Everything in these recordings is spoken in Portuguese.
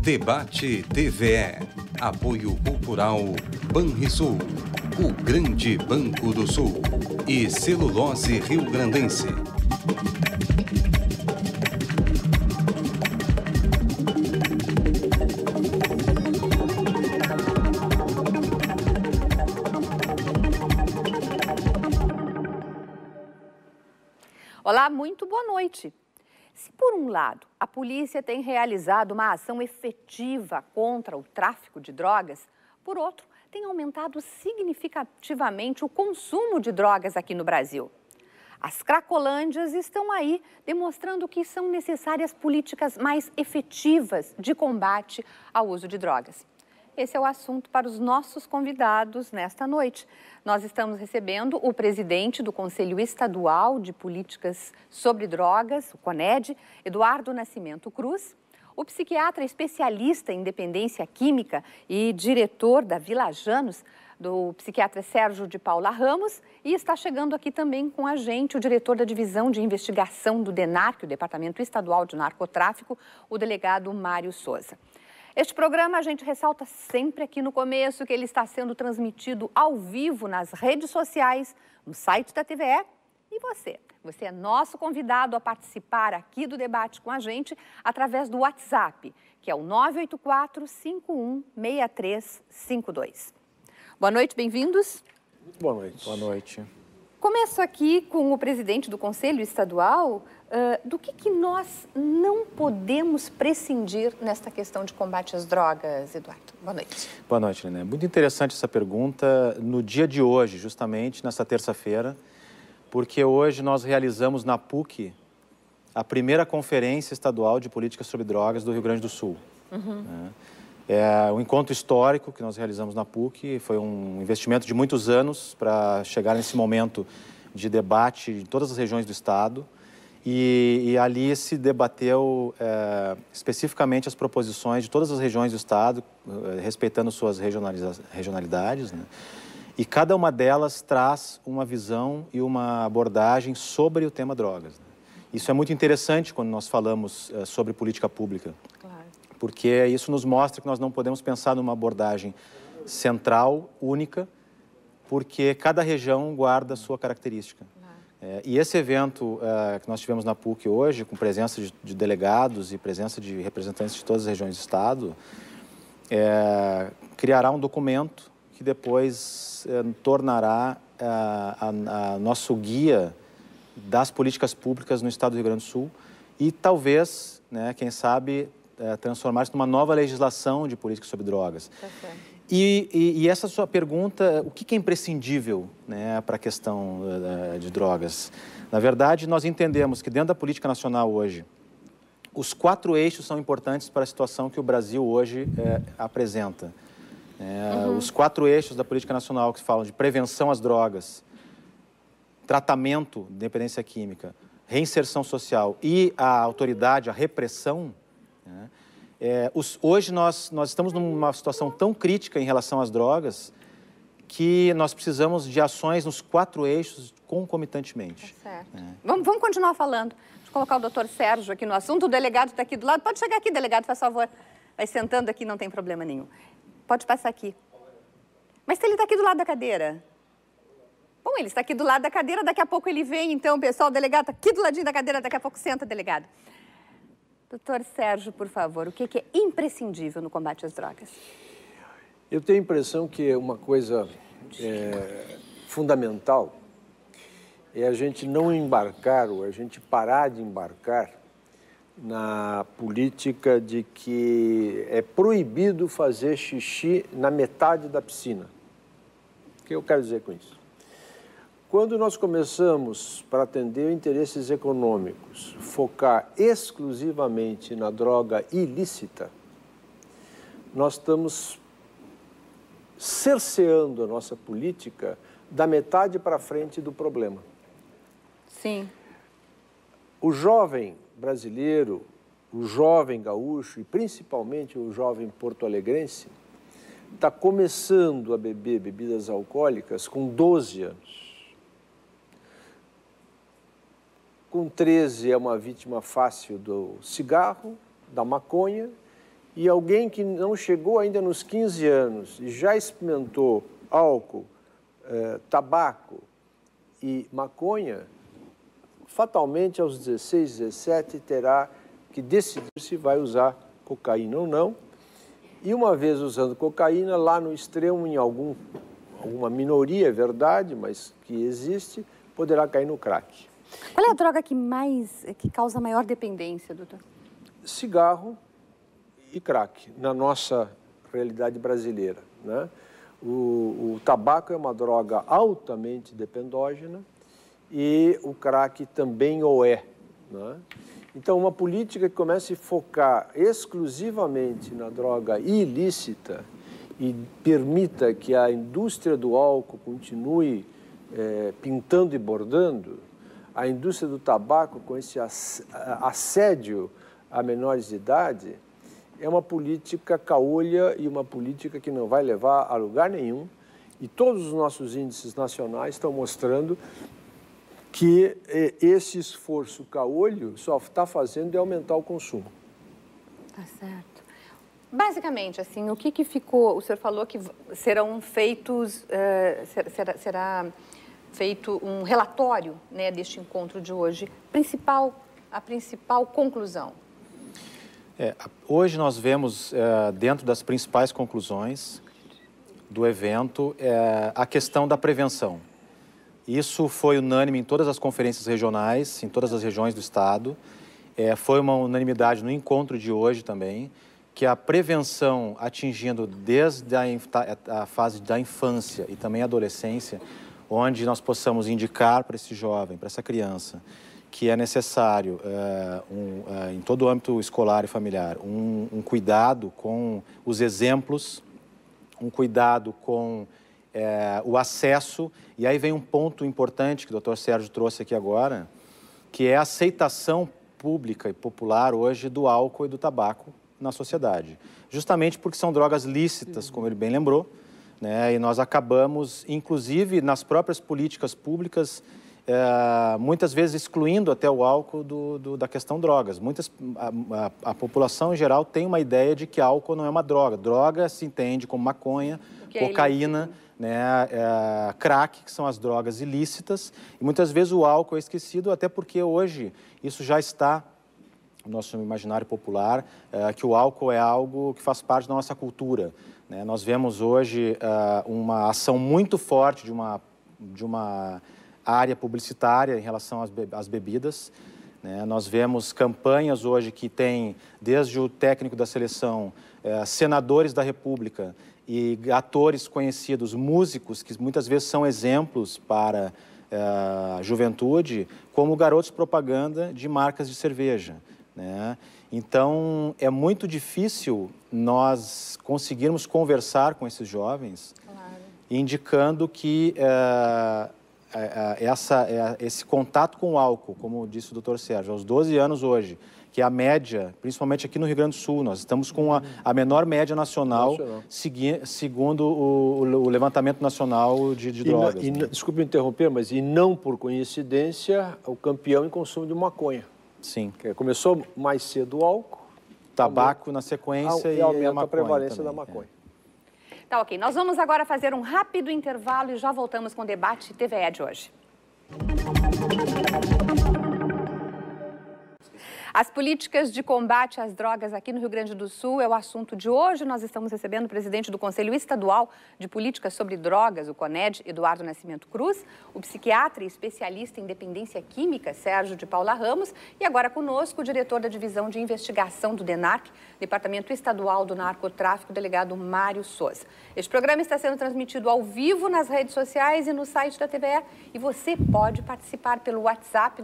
Debate TVE. Apoio Cultural Banrisul, o grande banco do Sul. E Celulose Rio-Grandense. Olá, muito boa noite. Se, por um lado, a polícia tem realizado uma ação efetiva contra o tráfico de drogas, por outro, tem aumentado significativamente o consumo de drogas aqui no Brasil. As cracolândias estão aí demonstrando que são necessárias políticas mais efetivas de combate ao uso de drogas. Esse é o assunto para os nossos convidados nesta noite. Nós estamos recebendo o presidente do Conselho Estadual de Políticas sobre Drogas, o CONED, Eduardo Nascimento Cruz, o psiquiatra especialista em dependência química e diretor da Vila Janus, do psiquiatra Sérgio de Paula Ramos, e está chegando aqui também com a gente o diretor da Divisão de Investigação do DENARC, o Departamento Estadual de Narcotráfico, o delegado Mário Souza. Este programa a gente ressalta sempre aqui no começo que ele está sendo transmitido ao vivo nas redes sociais, no site da TVE. E você é nosso convidado a participar aqui do debate com a gente através do WhatsApp, que é o 984-516352. Boa noite, bem-vindos. Boa noite. Boa noite. Começo aqui com o presidente do Conselho Estadual. Do que nós não podemos prescindir nesta questão de combate às drogas, Eduardo? Boa noite. Boa noite, Lené. Muito interessante essa pergunta no dia de hoje, justamente nessa terça-feira, porque hoje nós realizamos na PUC a primeira Conferência Estadual de Políticas sobre Drogas do Rio Grande do Sul. É um encontro histórico que nós realizamos na PUC, foi um investimento de muitos anos para chegar nesse momento de debate em todas as regiões do estado. E ali se debateu especificamente as proposições de todas as regiões do estado, respeitando suas regionalidades, né? E cada uma delas traz uma visão e uma abordagem sobre o tema drogas, né? Isso é muito interessante quando nós falamos sobre política pública, claro, porque isso nos mostra que nós não podemos pensar numa abordagem central, única, porque cada região guarda a sua característica. E esse evento que nós tivemos na PUC hoje, com presença de delegados e presença de representantes de todas as regiões do estado, criará um documento que depois tornará a nosso guia das políticas públicas no estado do Rio Grande do Sul e talvez, né, quem sabe, transformar-se numa nova legislação de políticas sobre drogas. Tá certo. E essa sua pergunta, o que é imprescindível, né, para a questão de drogas? Na verdade, nós entendemos que dentro da política nacional hoje, os 4 eixos são importantes para a situação que o Brasil hoje apresenta. Os 4 eixos da política nacional que falam de prevenção às drogas, tratamento de dependência química, reinserção social e a autoridade, a repressão, né? Hoje nós estamos numa situação tão crítica em relação às drogas que nós precisamos de ações nos 4 eixos concomitantemente. Tá certo. Vamos continuar falando. Deixa eu colocar o doutor Sérgio aqui no assunto. O delegado está aqui do lado. Pode chegar aqui, delegado, faz favor. Vai sentando aqui, não tem problema nenhum. Pode passar aqui. Mas se ele está aqui do lado da cadeira? Bom, ele está aqui do lado da cadeira, daqui a pouco ele vem, então, pessoal, o delegado está aqui do ladinho da cadeira, daqui a pouco senta, delegado. Doutor Sérgio, por favor, o que é imprescindível no combate às drogas? Eu tenho a impressão que uma coisa fundamental é a gente não embarcar, ou a gente parar de embarcar na política de que é proibido fazer xixi na metade da piscina. O que eu quero dizer com isso? Quando nós começamos, para atender interesses econômicos, focar exclusivamente na droga ilícita, nós estamos cerceando a nossa política da metade para frente do problema. Sim. O jovem brasileiro, o jovem gaúcho e principalmente o jovem porto-alegrense está começando a beber bebidas alcoólicas com 12 anos. Com 13 é uma vítima fácil do cigarro, da maconha E alguém que não chegou ainda nos 15 anos e já experimentou álcool, tabaco e maconha, fatalmente aos 16, 17 terá que decidir se vai usar cocaína ou não. E uma vez usando cocaína, lá no extremo, em alguma minoria, é verdade, mas que existe, poderá cair no crack. Qual é a droga que causa maior dependência, doutor? Cigarro e crack, na nossa realidade brasileira, né? O tabaco é uma droga altamente dependógena e o crack também o é, né? Então, uma política que comece a focar exclusivamente na droga ilícita e permita que a indústria do álcool continue pintando e bordando, a indústria do tabaco com esse assédio a menores de idade, é uma política caolha e uma política que não vai levar a lugar nenhum. E todos os nossos índices nacionais estão mostrando que esse esforço caolho só está fazendo é aumentar o consumo. Tá certo. Basicamente, assim, o que ficou? O senhor falou que serão feitos, será feito um relatório, né, deste encontro de hoje. A principal conclusão. Hoje nós vemos, dentro das principais conclusões do evento, a questão da prevenção. Isso foi unânime em todas as conferências regionais, em todas as regiões do Estado. Foi uma unanimidade no encontro de hoje também, que a prevenção atingindo desde a fase da infância e também a adolescência, onde nós possamos indicar para esse jovem, para essa criança, que é necessário, em todo o âmbito escolar e familiar, um cuidado com os exemplos, um cuidado com o acesso, e aí vem um ponto importante que o Dr. Sérgio trouxe aqui agora, que é a aceitação pública e popular hoje do álcool e do tabaco na sociedade. Justamente porque são drogas lícitas, como ele bem lembrou, né? E nós acabamos, inclusive nas próprias políticas públicas, muitas vezes excluindo até o álcool da questão drogas. A população em geral tem uma ideia de que álcool não é uma droga. Droga se entende como maconha, cocaína, né, crack, que são as drogas ilícitas. E muitas vezes o álcool é esquecido, até porque hoje isso já está no nosso imaginário popular, que o álcool é algo que faz parte da nossa cultura, né? Nós vemos hoje uma ação muito forte de uma área publicitária em relação às bebidas, né? Nós vemos campanhas hoje que tem, desde o técnico da seleção, senadores da República e atores conhecidos, músicos, que muitas vezes são exemplos para a juventude, como garotos propaganda de marcas de cerveja, né? Então, é muito difícil nós conseguirmos conversar com esses jovens, claro, indicando que esse contato com o álcool, como disse o Dr. Sérgio, aos 12 anos hoje, que é a média, principalmente aqui no Rio Grande do Sul, nós estamos com a menor média nacional. Segundo o levantamento nacional de drogas. Desculpe me interromper, mas não por coincidência, o campeão em consumo de maconha. Sim. Começou mais cedo o álcool. Tabaco na sequência e aumenta a prevalência também, da maconha. Tá, ok. Nós vamos agora fazer um rápido intervalo e já voltamos com o debate TVE de hoje. As políticas de combate às drogas aqui no Rio Grande do Sul é o assunto de hoje. Nós estamos recebendo o presidente do Conselho Estadual de Políticas sobre Drogas, o CONED, Eduardo Nascimento Cruz, o psiquiatra e especialista em dependência química, Sérgio de Paula Ramos, e agora conosco o diretor da Divisão de Investigação do DENARC, Departamento Estadual do Narcotráfico, delegado Mário Souza. Este programa está sendo transmitido ao vivo nas redes sociais e no site da TVE, e você pode participar pelo WhatsApp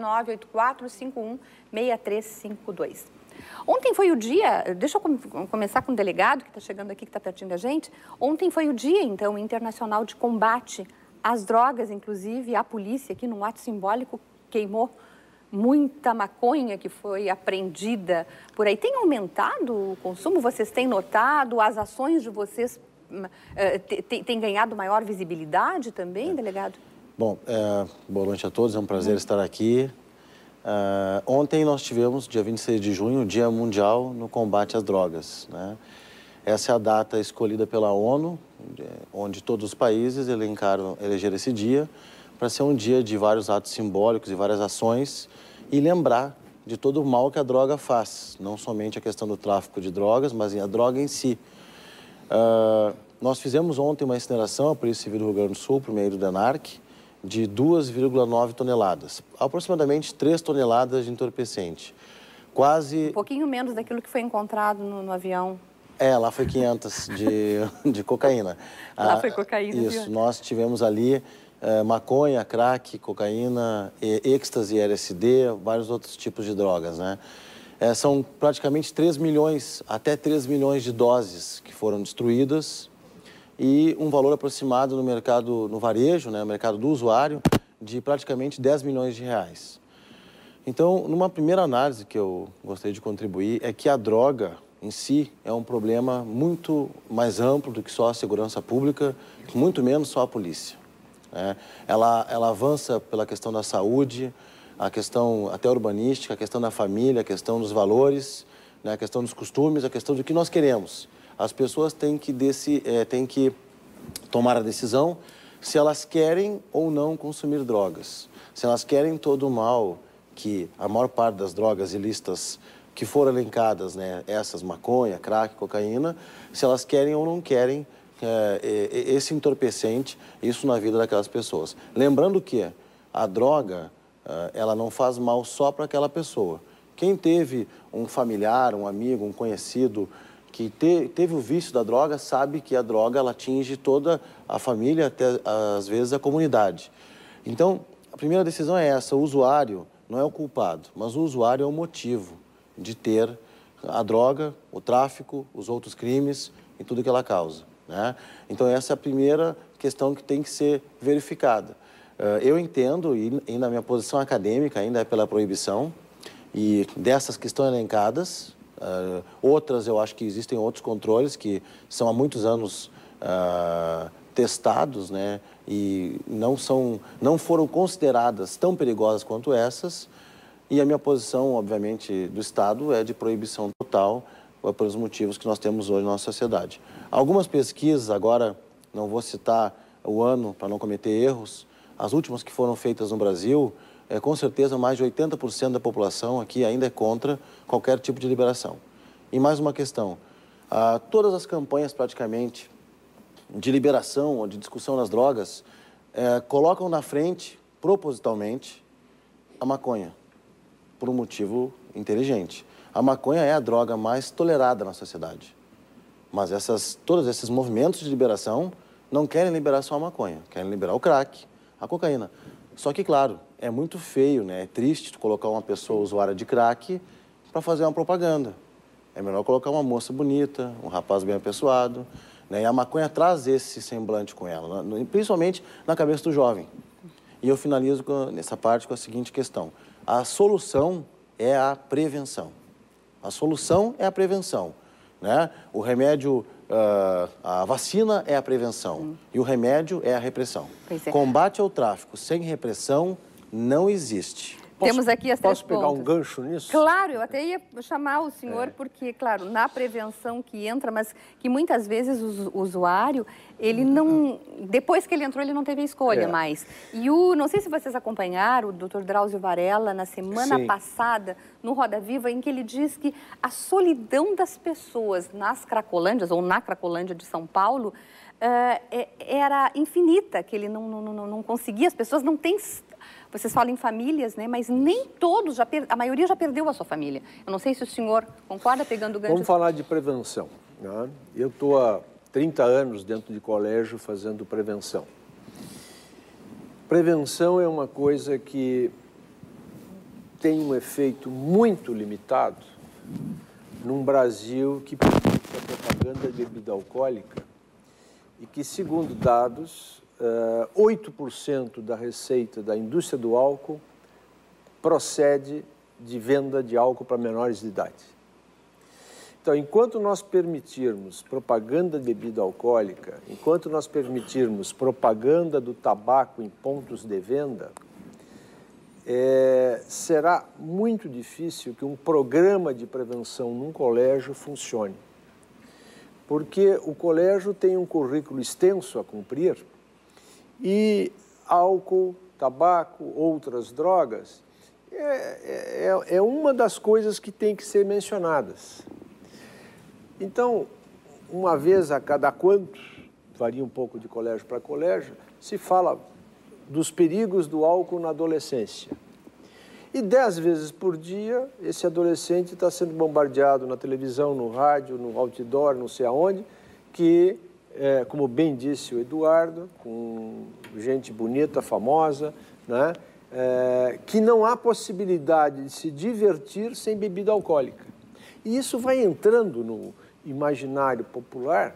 984516352. Ontem foi o dia, deixa eu começar com o delegado que está chegando aqui, que está pertinho da gente. Ontem foi o dia, então, internacional de combate às drogas, inclusive a polícia aqui num ato simbólico queimou muita maconha que foi apreendida por aí. Tem aumentado o consumo? Vocês têm notado? As ações de vocês têm ganhado maior visibilidade também, delegado? Bom, boa noite a todos, é um prazer estar aqui. Ontem nós tivemos, dia 26 de junho, o Dia Mundial no Combate às Drogas, né? Essa é a data escolhida pela ONU, onde todos os países elegeram esse dia para ser um dia de vários atos simbólicos e várias ações e lembrar de todo o mal que a droga faz, não somente a questão do tráfico de drogas, mas a droga em si. Nós fizemos ontem uma incineração, a Polícia Civil do Rio Grande do Sul, por meio do DENARC, de 2,9 toneladas, aproximadamente 3 toneladas de entorpecente. Quase... Um pouquinho menos daquilo que foi encontrado no avião. Lá foi 500 de cocaína. Lá foi cocaína. Isso, nós tivemos ali maconha, crack, cocaína, êxtase, LSD, vários outros tipos de drogas, né? São praticamente 3 milhões, até 3 milhões de doses que foram destruídas e um valor aproximado no mercado, no varejo, né, no mercado do usuário, de praticamente 10 milhões de reais. Então, numa primeira análise que eu gostaria de contribuir, é que a droga em si é um problema muito mais amplo do que só a segurança pública, muito menos só a polícia, né? Ela avança pela questão da saúde, a questão até urbanística, a questão da família, a questão dos valores, né, a questão dos costumes, a questão do que nós queremos. As pessoas têm que tomar a decisão se elas querem ou não consumir drogas. Se elas querem todo o mal que a maior parte das drogas ilícitas que foram elencadas, né, essas maconha, crack, cocaína, se elas querem ou não querem esse entorpecente, isso na vida daquelas pessoas. Lembrando que a droga, ela não faz mal só para aquela pessoa. Quem teve um familiar, um amigo, um conhecido que teve o vício da droga, sabe que a droga ela atinge toda a família, até às vezes a comunidade. Então, a primeira decisão é essa, o usuário não é o culpado, mas o usuário é o motivo de ter a droga, o tráfico, os outros crimes e tudo que ela causa, né? Então, essa é a primeira questão que tem que ser verificada. Eu entendo, e na minha posição acadêmica ainda é pela proibição, e dessas que estão elencadas, outras eu acho que existem outros controles que são há muitos anos testados, né, e não foram consideradas tão perigosas quanto essas, e a minha posição, obviamente, do Estado é de proibição total, pelos motivos que nós temos hoje na nossa sociedade. Algumas pesquisas, agora não vou citar o ano para não cometer erros, as últimas que foram feitas no Brasil, com certeza mais de 80% da população aqui ainda é contra qualquer tipo de liberação. E mais uma questão, todas as campanhas praticamente de liberação ou de discussão das drogas colocam na frente, propositalmente, a maconha, por um motivo inteligente. A maconha é a droga mais tolerada na sociedade, mas todos esses movimentos de liberação não querem liberar só a maconha, querem liberar o crack, a cocaína. Só que, claro, é muito feio, né? É triste colocar uma pessoa usuária de crack para fazer uma propaganda. É melhor colocar uma moça bonita, um rapaz bem apessoado, né? E a maconha traz esse semblante com ela, principalmente na cabeça do jovem. E eu finalizo nessa parte com a seguinte questão. A solução é a prevenção. A solução é a prevenção, né? O remédio, a vacina é a prevenção e o remédio é a repressão. Combate ao tráfico sem repressão não existe. Temos aqui as três pontas. Posso pegar um gancho nisso? Claro, eu até ia chamar o senhor, porque, claro, na prevenção que entra, mas que muitas vezes o usuário, ele não... Depois que ele entrou, ele não teve escolha mais. E não sei se vocês acompanharam o Dr. Drauzio Varela na semana passada, no Roda Viva, em que ele diz que a solidão das pessoas nas Cracolândias, ou na Cracolândia de São Paulo, era infinita, que ele não conseguia, as pessoas não têm... Vocês falam em famílias, né? Mas nem todos, a maioria já perdeu a sua família. Eu não sei se o senhor concorda, pegando o gancho... Vamos falar de prevenção, né? Eu estou há 30 anos dentro de colégio fazendo prevenção. Prevenção é uma coisa que tem um efeito muito limitado num Brasil que permite a propaganda de bebida alcoólica e que, segundo dados, 8% da receita da indústria do álcool procede de venda de álcool para menores de idade. Então, enquanto nós permitirmos propaganda de bebida alcoólica, enquanto nós permitirmos propaganda do tabaco em pontos de venda, será muito difícil que um programa de prevenção num colégio funcione. Porque o colégio tem um currículo extenso a cumprir e álcool, tabaco, outras drogas, é uma das coisas que tem que ser mencionadas. Então, uma vez a cada quanto, varia um pouco de colégio para colégio, se fala dos perigos do álcool na adolescência. E 10 vezes por dia, esse adolescente está sendo bombardeado na televisão, no rádio, no outdoor, não sei aonde, que, como bem disse o Eduardo, com gente bonita, famosa, né, que não há possibilidade de se divertir sem bebida alcoólica. E isso vai entrando no imaginário popular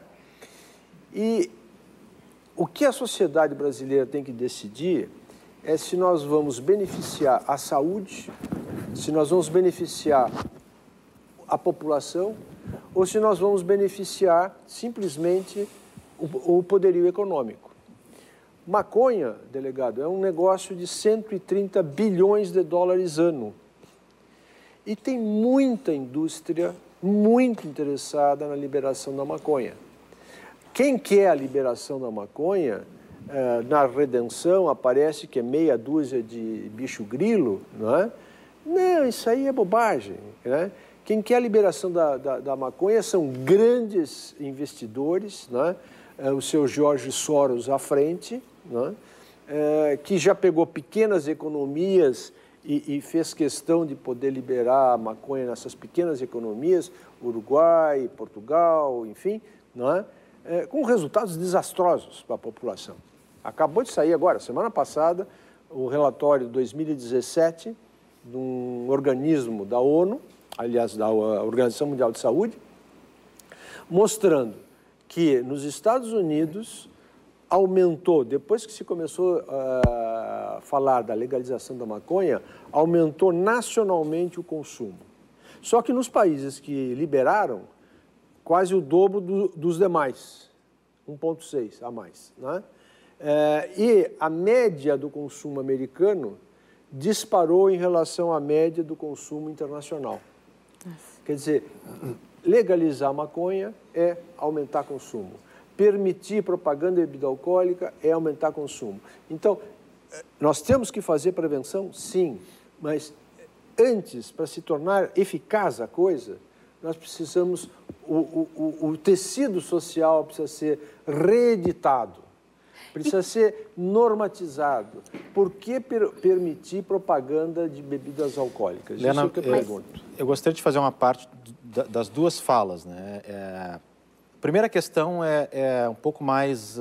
e o que a sociedade brasileira tem que decidir é se nós vamos beneficiar a saúde, se nós vamos beneficiar a população ou se nós vamos beneficiar simplesmente o poderio econômico. Maconha, delegado, é um negócio de 130 bilhões de dólares ano. E tem muita indústria muito interessada na liberação da maconha. Quem quer a liberação da maconha, na redenção aparece que é meia dúzia de bicho grilo, não é? Não, isso aí é bobagem, né? Quem quer a liberação da maconha são grandes investidores, não é? O seu George Soros à frente, não é? Que já pegou pequenas economias e fez questão de poder liberar a maconha nessas pequenas economias, Uruguai, Portugal, enfim, não é? Com resultados desastrosos para a população. Acabou de sair agora, semana passada, o relatório de 2017 de um organismo da ONU, aliás, da Organização Mundial de Saúde, mostrando que nos Estados Unidos aumentou, depois que se começou a falar da legalização da maconha, aumentou nacionalmente o consumo. Só que nos países que liberaram, quase o dobro dos demais, 1,6 a mais, né? E a média do consumo americano disparou em relação à média do consumo internacional. Nossa. Quer dizer, legalizar a maconha é aumentar consumo. Permitir propaganda de bebida alcoólica é aumentar consumo. Então, nós temos que fazer prevenção? Sim, mas antes, para se tornar eficaz a coisa, nós precisamos, o tecido social precisa ser reeditado, precisa ser normatizado. Por que permitir propaganda de bebidas alcoólicas? Lena, isso é o que eu pergunto. Eu gostaria de fazer uma parte das duas falas, né? A primeira questão é um pouco mais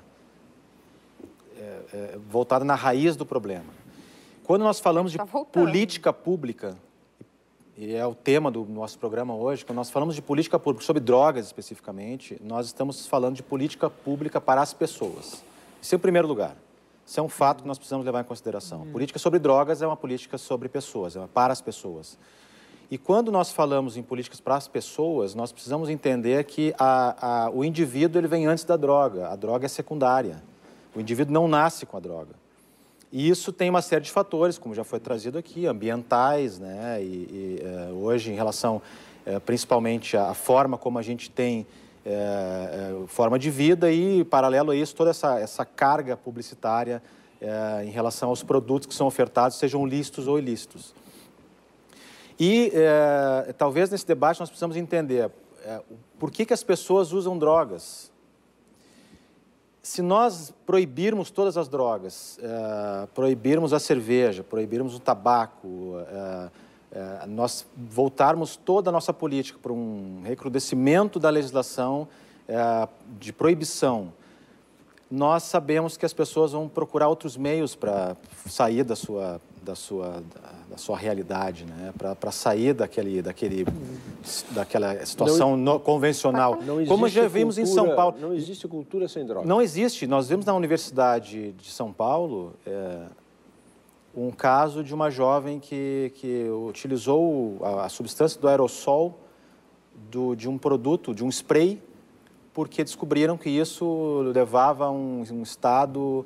voltada na raiz do problema. Quando nós falamos de política pública, e é o tema do nosso programa hoje, quando nós falamos de política pública sobre drogas especificamente, nós estamos falando de política pública para as pessoas. Isso é o primeiro lugar. Isso é um fato que nós precisamos levar em consideração. Política sobre drogas é uma política sobre pessoas, é para as pessoas. E quando nós falamos em políticas para as pessoas, nós precisamos entender que o indivíduo ele vem antes da droga. A droga é secundária. O indivíduo não nasce com a droga. E isso tem uma série de fatores, como já foi trazido aqui, ambientais, né? Hoje, em relação principalmente à forma como a gente tem forma de vida e, paralelo a isso, toda essa carga publicitária em relação aos produtos que são ofertados, sejam lícitos ou ilícitos. E talvez nesse debate nós precisamos entender por que as pessoas usam drogas. Se nós proibirmos todas as drogas, proibirmos a cerveja, proibirmos o tabaco, nós voltarmos toda a nossa política para um recrudescimento da legislação de proibição, nós sabemos que as pessoas vão procurar outros meios para sair da sua realidade, né? Para sair daquela situação convencional. Como já vimos em São Paulo. Não existe cultura sem droga. Não existe. Nós vimos na Universidade de São Paulo um caso de uma jovem que utilizou a substância do aerossol de um produto, de um spray, porque descobriram que isso levava a um estado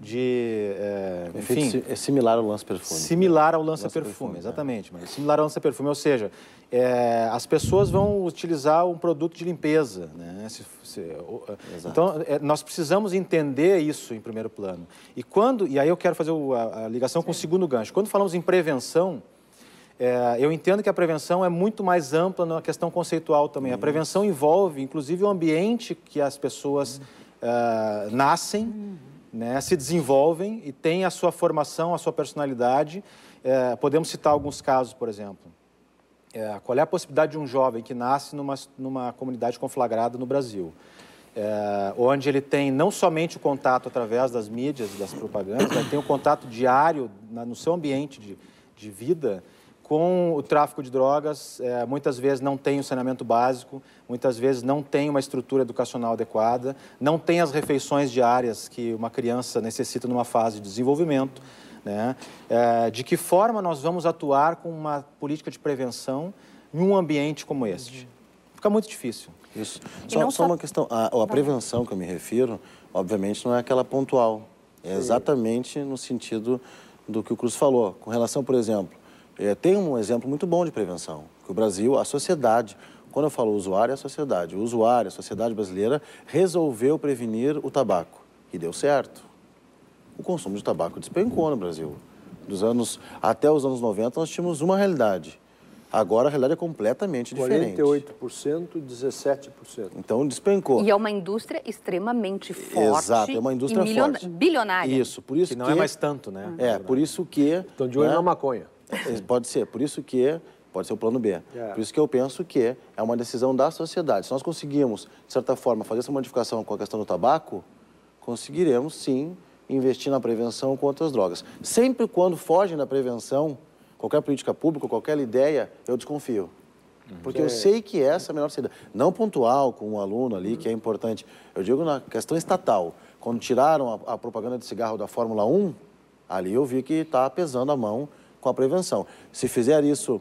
enfim, é similar ao lança-perfume. Similar ao lança-perfume, exatamente. Mas similar ao lança-perfume, ou seja, as pessoas vão utilizar um produto de limpeza, né? Então, nós precisamos entender isso em primeiro plano. E aí eu quero fazer a ligação com o segundo gancho. Quando falamos em prevenção, eu entendo que a prevenção é muito mais ampla na questão conceitual também. A prevenção envolve, inclusive, o ambiente que as pessoas nascem, né, se desenvolvem e têm a sua formação, a sua personalidade. Podemos citar alguns casos, por exemplo. Qual é a possibilidade de um jovem que nasce numa comunidade conflagrada no Brasil, onde ele tem não somente o contato através das mídias e das propagandas, mas tem o contato diário no seu ambiente de vida com o tráfico de drogas, muitas vezes não tem o saneamento básico, muitas vezes não tem uma estrutura educacional adequada, não tem as refeições diárias que uma criança necessita numa fase de desenvolvimento, né? De que forma nós vamos atuar com uma política de prevenção em um ambiente como este? Fica muito difícil. Isso. Só uma questão, a prevenção que eu me refiro, obviamente, não é aquela pontual, é exatamente no sentido do que o Cruz falou. Com relação, por exemplo, tem um exemplo muito bom de prevenção, que o Brasil, a sociedade, quando eu falo usuário, é a sociedade. O usuário, a sociedade brasileira, resolveu prevenir o tabaco e deu certo. O consumo de tabaco despencou no Brasil. Até os anos 90, nós tínhamos uma realidade. Agora, a realidade é completamente diferente. 48%, 17%. Então, despencou. E é uma indústria extremamente forte. Exato, é uma indústria forte. Bilionária. Isso, por isso que não é mais tanto, né? Por isso que... Estão de olho na maconha. Pode ser, por isso que... Pode ser o plano B. Por isso que eu penso que é uma decisão da sociedade. Se nós conseguirmos, de certa forma, fazer essa modificação com a questão do tabaco, conseguiremos, sim, investir na prevenção contra as drogas. Sempre quando fogem da prevenção, qualquer política pública, qualquer ideia, eu desconfio. Porque eu sei que essa é a melhor saída. Não pontual, com um aluno ali, que é importante. Eu digo na questão estatal. Quando tiraram a propaganda de cigarro da Fórmula 1, ali eu vi que está pesando a mão com a prevenção. Se fizer isso,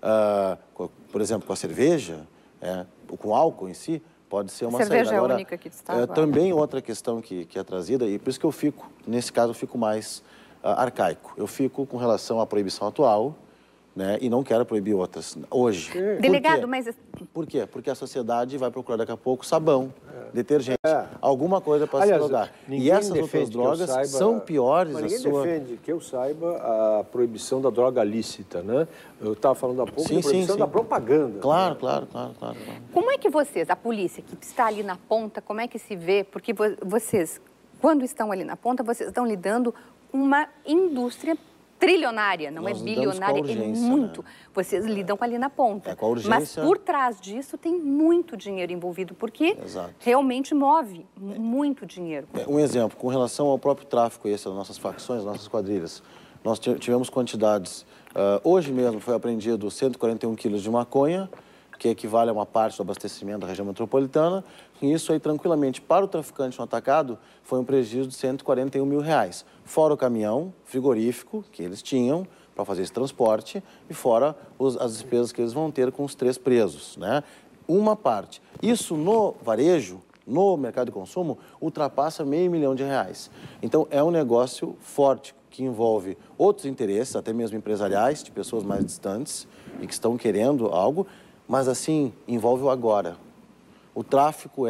por exemplo, com a cerveja, com álcool em si, pode ser uma saída. Cerveja é a única que está também outra questão que é trazida, e por isso que eu fico, nesse caso, eu fico mais arcaico. Eu fico com relação à proibição atual, né, e não quero proibir outras hoje. Delegado, mas... Por quê? Porque a sociedade vai procurar daqui a pouco sabão, detergente, alguma coisa para se drogar. E essas outras drogas são piores. Mas ninguém defende, que eu saiba, a proibição da droga lícita, né? Eu estava falando há pouco da proibição da propaganda. Claro. Como é que vocês, a polícia, que está ali na ponta, como é que se vê? Porque vocês, quando estão ali na ponta, vocês estão lidando com uma indústria trilionária, não é bilionária, é muito. Né? Vocês lidam ali na ponta. Com a urgência. Mas por trás disso tem muito dinheiro envolvido, porque realmente move muito dinheiro. Um exemplo, com relação ao próprio tráfico, das nossas facções, nossas quadrilhas, nós tivemos quantidades, hoje mesmo foi apreendido 141 quilos de maconha, que equivale a uma parte do abastecimento da região metropolitana, e isso aí, tranquilamente, para o traficante no atacado, foi um prejuízo de R$141 mil, fora o caminhão frigorífico que eles tinham para fazer esse transporte e fora as despesas que eles vão ter com os 3 presos, né? Uma parte. Isso no varejo, no mercado de consumo, ultrapassa R$500 mil. Então, é um negócio forte que envolve outros interesses, até mesmo empresariais, de pessoas mais distantes e que estão querendo algo, mas, assim, envolve o agora. O tráfico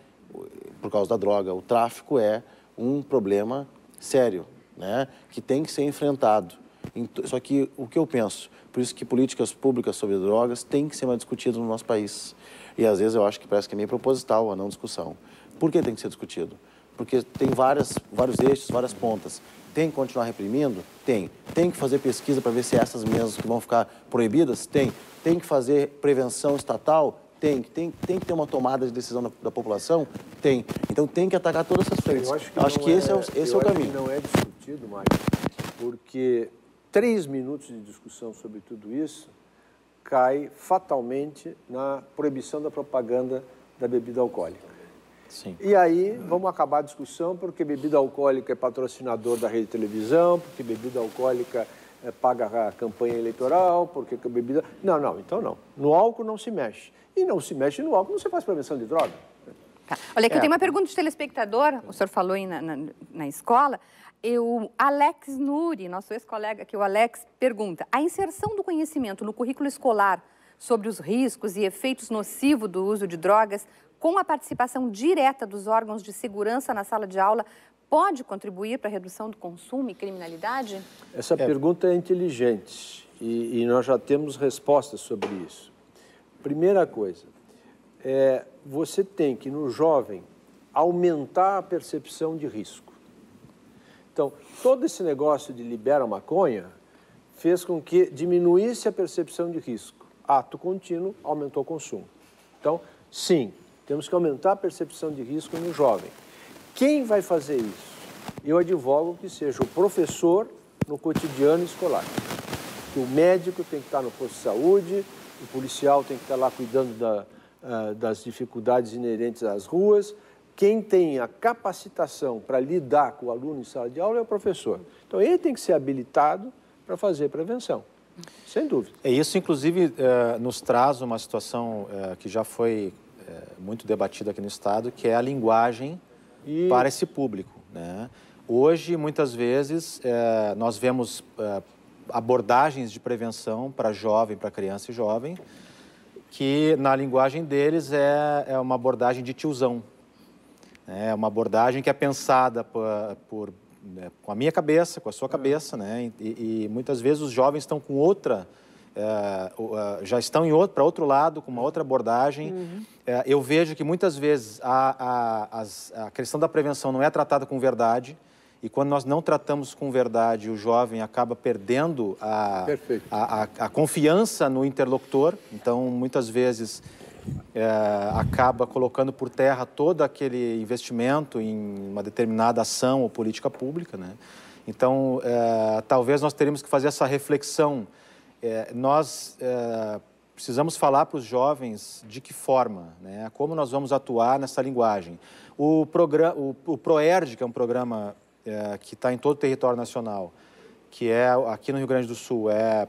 por causa da droga, o tráfico é um problema sério, né? Que tem que ser enfrentado. Só que o que eu penso, por isso que políticas públicas sobre drogas têm que ser mais discutidas no nosso país. E, às vezes, eu acho que parece que é meio proposital a não discussão. Por que tem que ser discutido? Porque tem vários eixos, várias pontas. Tem que continuar reprimindo? Tem. Tem que fazer pesquisa para ver se essas mesmas que vão ficar proibidas? Tem. Tem que fazer prevenção estatal? Tem que ter uma tomada de decisão da população? Tem. Então, tem que atacar todas essas frentes. Eu acho que esse é o caminho. Não é discutido mais, porque 3 minutos de discussão sobre tudo isso cai fatalmente na proibição da propaganda da bebida alcoólica. Sim. E aí, vamos acabar a discussão porque bebida alcoólica é patrocinador da rede de televisão, porque bebida alcoólica paga a campanha eleitoral, porque bebida... Não, então não. No álcool não se mexe. E não se mexe no álcool, não se faz prevenção de droga. Tá. Olha, aqui eu tenho uma pergunta de telespectador, o senhor falou aí na escola. O Alex Nuri, nosso ex-colega aqui, o Alex, pergunta: a inserção do conhecimento no currículo escolar sobre os riscos e efeitos nocivos do uso de drogas, com a participação direta dos órgãos de segurança na sala de aula, pode contribuir para a redução do consumo e criminalidade? Essa pergunta é inteligente e nós já temos respostas sobre isso. Primeira coisa, você tem que, no jovem, aumentar a percepção de risco. Então, todo esse negócio de libera maconha fez com que diminuísse a percepção de risco. Ato contínuo, aumentou o consumo. Então, sim, temos que aumentar a percepção de risco no jovem. Quem vai fazer isso? Eu advogo que seja o professor no cotidiano escolar. Que o médico tem que estar no posto de saúde, o policial tem que estar lá cuidando das dificuldades inerentes às ruas. Quem tem a capacitação para lidar com o aluno em sala de aula é o professor. Então, ele tem que ser habilitado para fazer prevenção, sem dúvida. Isso, inclusive, nos traz uma situação que já foi muito debatida aqui no Estado, que é a linguagem para esse público, né? Hoje, muitas vezes, nós vemos abordagens de prevenção para jovem, para criança e jovem, que na linguagem deles é uma abordagem de tiozão. É uma abordagem que é pensada com a minha cabeça, com a sua cabeça, né? E muitas vezes os jovens estão com outra, já estão para outro lado, com uma outra abordagem. Eu vejo que muitas vezes a questão da prevenção não é tratada com verdade, e quando nós não tratamos com verdade, o jovem acaba perdendo a confiança no interlocutor. Então, muitas vezes, acaba colocando por terra todo aquele investimento em uma determinada ação ou política pública, né? Então, talvez nós teríamos que fazer essa reflexão. Nós precisamos falar para os jovens de que forma, né? Como nós vamos atuar nessa linguagem. O PROERD, que é um programa que está em todo o território nacional, que é aqui no Rio Grande do Sul,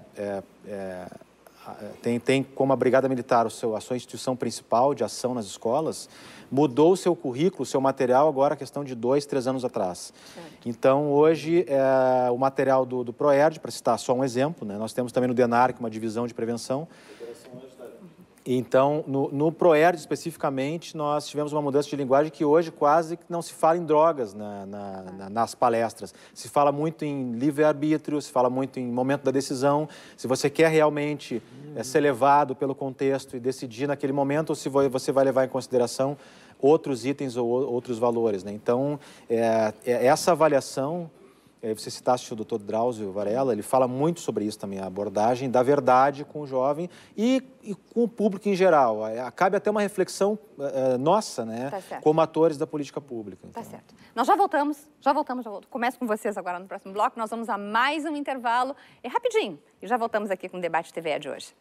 tem como a Brigada Militar a sua instituição principal de ação nas escolas, mudou o seu currículo, o seu material, agora a questão de 2, 3 anos atrás. Certo. Então, hoje, o material do PROERD, para citar só um exemplo, né? Nós temos também no DENARC uma divisão de prevenção. Então, no PROERD, especificamente, nós tivemos uma mudança de linguagem que hoje quase não se fala em drogas nas palestras. Se fala muito em livre-arbítrio, se fala muito em momento da decisão. Se você quer realmente ser levado pelo contexto e decidir naquele momento, ou se você vai levar em consideração outros itens ou outros valores, né? Então, essa avaliação... Você citaste o Dr. Drauzio Varela, ele fala muito sobre isso também, a abordagem da verdade com o jovem e com o público em geral. Cabe até uma reflexão nossa, né, tá, como atores da política pública. Então. Tá certo. Nós já voltamos. Começo com vocês agora no próximo bloco. Nós vamos a mais um intervalo, rapidinho, e já voltamos aqui com o Debate TVE de hoje.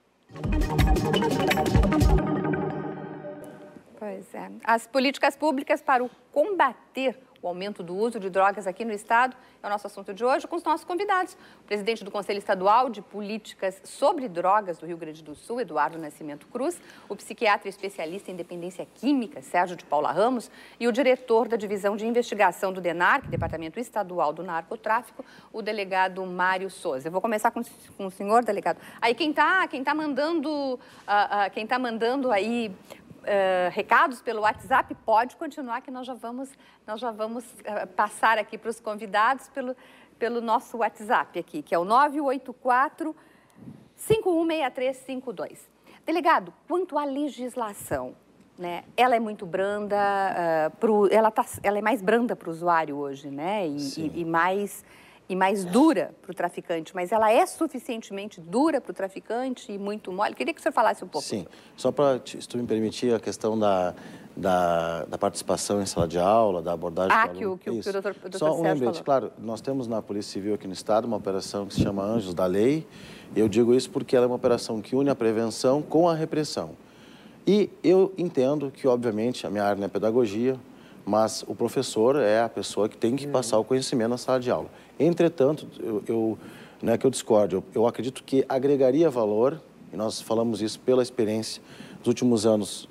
Pois é. As políticas públicas para combater o aumento do uso de drogas aqui no Estado é o nosso assunto de hoje, com os nossos convidados. O presidente do Conselho Estadual de Políticas sobre Drogas do Rio Grande do Sul, Eduardo Nascimento Cruz, o psiquiatra e especialista em dependência química, Sérgio de Paula Ramos, e o diretor da Divisão de Investigação do DENARC, Departamento Estadual do Narcotráfico, o delegado Mário Souza. Eu vou começar com o senhor, delegado. Aí quem tá mandando aí... recados pelo WhatsApp, pode continuar, que nós já vamos passar aqui para os convidados pelo nosso WhatsApp aqui, que é o 984-516352. Delegado, quanto à legislação, né, ela é muito branda, ela é mais branda para o usuário hoje, né, e mais dura para o traficante, mas ela é suficientemente dura para o traficante e muito mole? Queria que o senhor falasse um pouco. Sim, só para, se tu me permitir, a questão da participação em sala de aula, da abordagem... que o doutor Só um lembrete, falou. claro, nós temos na Polícia Civil aqui no Estado uma operação que se chama Anjos da Lei, e eu digo isso porque ela é uma operação que une a prevenção com a repressão. E eu entendo que, obviamente, a minha área não é pedagogia, mas o professor é a pessoa que tem que passar o conhecimento na sala de aula. Entretanto, não é que eu discordo, eu acredito que agregaria valor, e nós falamos isso pela experiência dos últimos anos,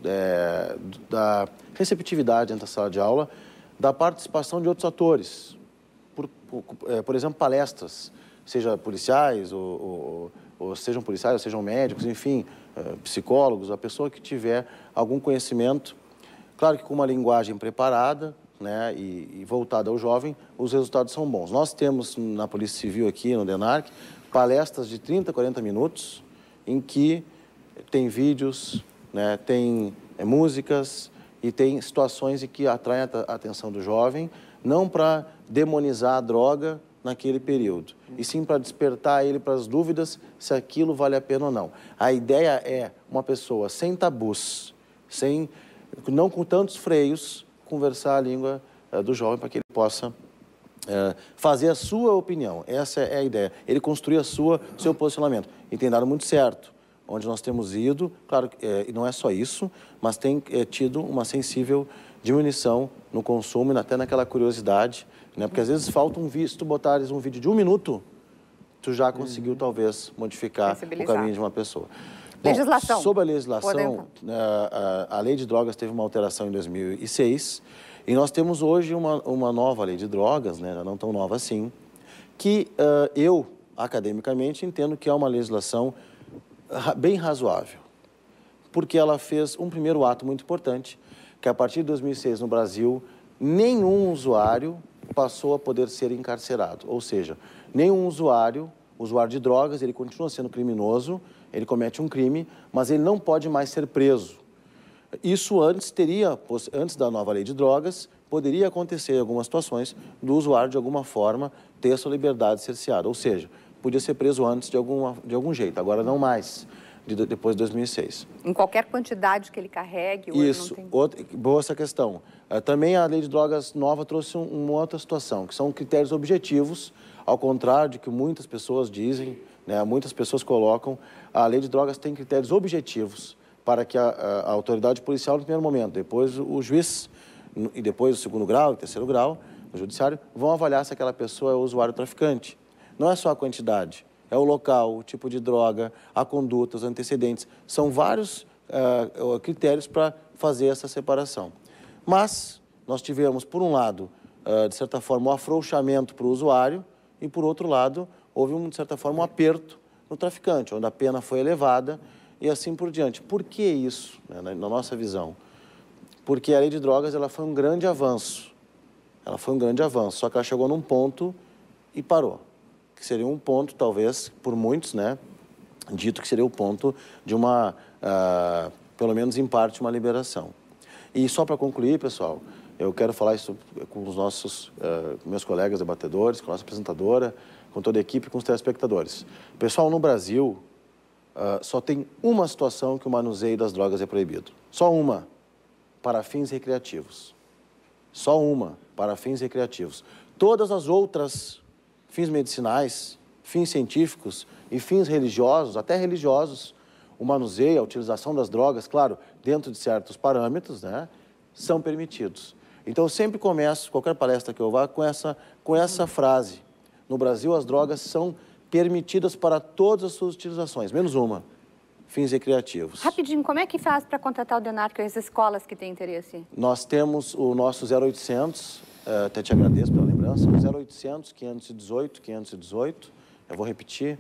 da receptividade dentro da sala de aula, da participação de outros atores, por exemplo, palestras, seja policiais, ou sejam policiais, ou sejam médicos, enfim, psicólogos, a pessoa que tiver algum conhecimento, claro que com uma linguagem preparada, né, e voltada ao jovem, os resultados são bons. Nós temos na Polícia Civil aqui no DENARC palestras de 30, 40 minutos em que tem vídeos, né, tem músicas e tem situações em que atraem a atenção do jovem, não para demonizar a droga naquele período, e sim para despertar ele para as dúvidas se aquilo vale a pena ou não. A ideia é uma pessoa sem tabus, não com tantos freios, conversar a língua do jovem para que ele possa fazer a sua opinião. Essa é a ideia. Ele construir seu posicionamento. E tem dado muito certo. Onde nós temos ido, claro, e não é só isso, mas tem tido uma sensível diminuição no consumo e até naquela curiosidade, né? Porque às vezes falta um vídeo, se tu botares um vídeo de 1 minuto, tu já conseguiu talvez modificar o caminho de uma pessoa. Legislação. Bom, sobre a legislação, a Lei de Drogas teve uma alteração em 2006 e nós temos hoje uma nova Lei de Drogas, né, não tão nova assim, que eu, academicamente, entendo que é uma legislação bem razoável, porque ela fez um primeiro ato muito importante, que a partir de 2006 no Brasil, nenhum usuário passou a poder ser encarcerado, ou seja, nenhum usuário de drogas, ele continua sendo criminoso, ele comete um crime, mas ele não pode mais ser preso. Isso antes da nova lei de drogas, poderia acontecer em algumas situações do usuário, de alguma forma, ter a sua liberdade cerceada. Ou seja, podia ser preso antes de algum jeito, agora não mais, depois de 2006. Em qualquer quantidade que ele carregue? Isso, boa essa questão. Também a lei de drogas nova trouxe uma outra situação, que são critérios objetivos, ao contrário de que muitas pessoas dizem, né, muitas pessoas colocam, a lei de drogas tem critérios objetivos para que a autoridade policial, no primeiro momento, depois o juiz, e depois o segundo grau, o terceiro grau, o judiciário, vão avaliar se aquela pessoa é usuário traficante. Não é só a quantidade, é o local, o tipo de droga, a conduta, os antecedentes. São vários critérios para fazer essa separação. Mas nós tivemos, por um lado, de certa forma, um afrouxamento para o usuário e, por outro lado, houve, de certa forma, um aperto no traficante, onde a pena foi elevada e assim por diante. Por que isso, né, na nossa visão? Porque a lei de drogas ela foi um grande avanço. Ela foi um grande avanço, só que ela chegou num ponto e parou. Que seria um ponto, talvez, por muitos, né, dito que seria o ponto de uma, pelo menos em parte, uma liberação. E só para concluir, pessoal, eu quero falar isso com os meus colegas debatedores, com a nossa apresentadora, com toda a equipe, com os telespectadores. Pessoal, no Brasil, só tem uma situação que o manuseio das drogas é proibido. Só uma, para fins recreativos. Só uma, para fins recreativos. Todas as outras, fins medicinais, fins científicos e fins religiosos, até religiosos, o manuseio, a utilização das drogas, claro, dentro de certos parâmetros, né, são permitidos. Então, eu sempre começo, qualquer palestra que eu vá, com essa frase. No Brasil, as drogas são permitidas para todas as suas utilizações, menos uma, fins recreativos. Rapidinho, como é que faz para contratar o DENARC e as escolas que têm interesse? Nós temos o nosso 0800, até te agradeço pela lembrança, 0800 518 518, eu vou repetir,